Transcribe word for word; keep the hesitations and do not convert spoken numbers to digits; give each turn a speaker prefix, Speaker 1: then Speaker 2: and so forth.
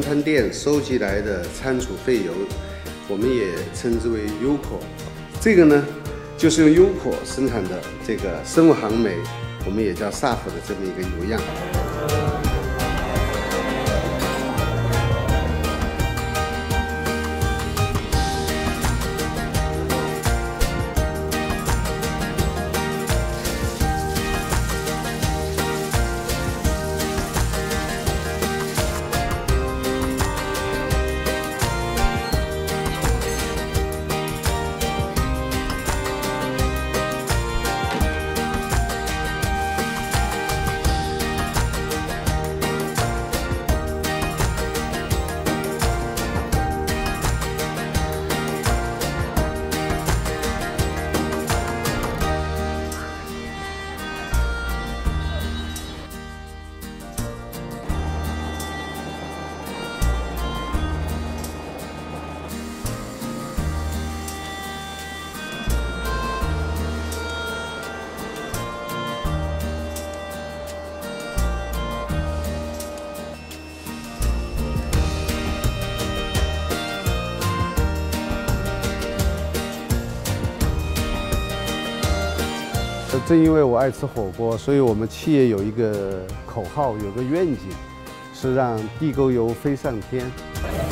Speaker 1: 餐店收集来的餐储废油，我们也称之为 U P O。这个呢，就是用 U P O 生产的这个生物航酶，我们也叫 S A F 的这么一个油样。 正因为我爱吃火锅，所以我们企业有一个口号，有个愿景，是让地沟油飞上天。